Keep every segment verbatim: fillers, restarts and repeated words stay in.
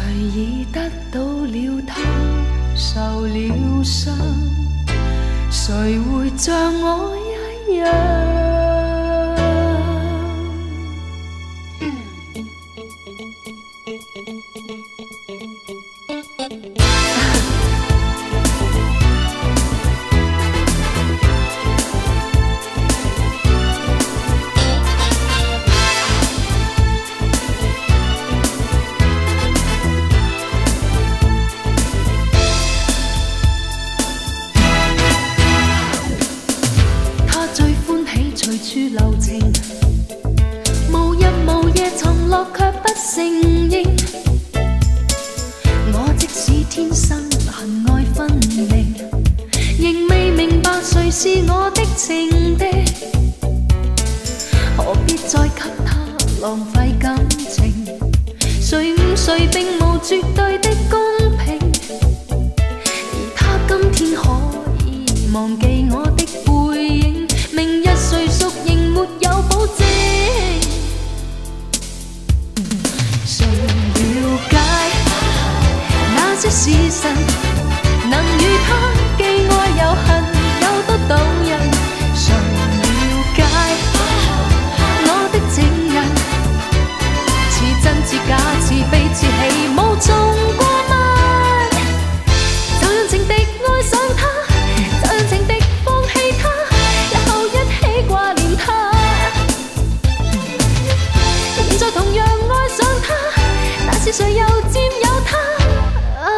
已得到了他，受了伤，谁会像我一样？随处留情，无日无夜沉落却不承认。我即使天生恨爱分明，仍未明白谁是我的情敌。何必再给他浪费感情？谁誤誰並無絕對的公平，而他今天可以忘記我的背影。明日誰屬仍沒有保證，誰了解那些事實？能與他既愛又恨，有多動人？誰了解我的情人？似真似假，似悲似喜，無從過問。就讓情敵愛上他，就讓情敵放棄他。掛念他，現在同樣愛上他，但是誰又佔有他？啊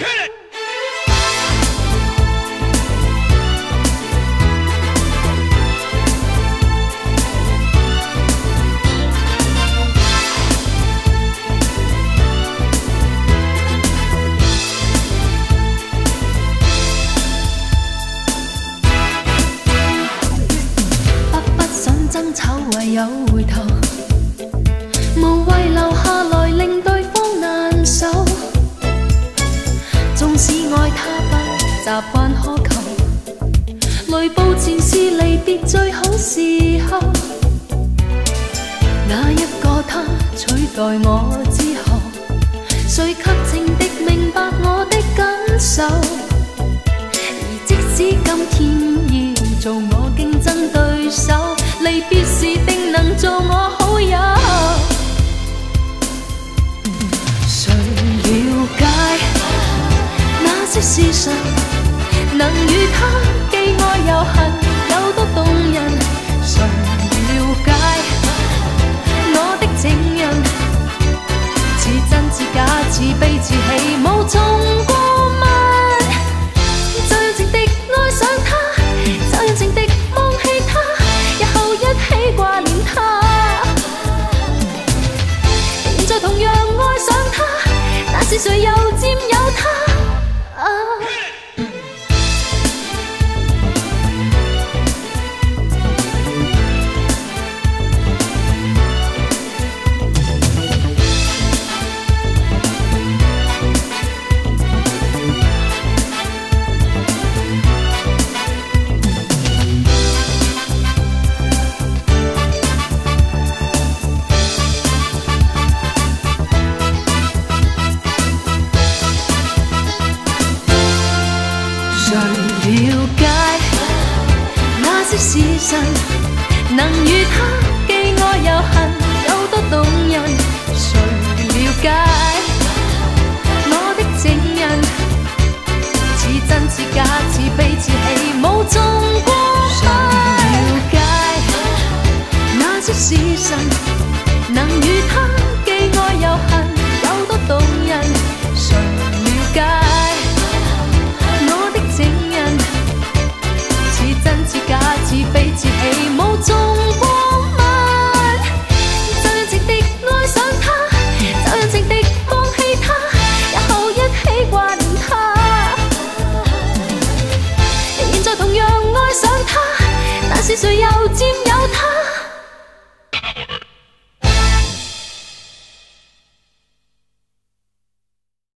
爭吵唯有回頭，無謂留下來令對方難受。縱使愛他不習慣苛求，雷暴前是離別最好時候。那一個他取代我之後，誰給情敵明白我的感受？而即使今天要做我競爭對手，離別時定能做我好友。誰了解那些事實？能與他既愛又恨，有多動人？誰了解我的情人？似真似假，似悲似喜，無從過問。就讓情敵愛上他，就讓情敵忘棄他，日後一起掛念他。現在同樣愛上他，但是誰又佔有他？啊了解那些事實？能與他既愛又恨，有多動人？誰了解我的情人？似真似假，似悲似喜，無從過問。了解那些事實？能與他既愛又恨，有多動人？誰了解情人？似真似假，似悲似喜，無從過問。就讓情敵愛上他，就讓情敵放棄他，日後一起掛念他。現在同樣愛上他，但是誰又佔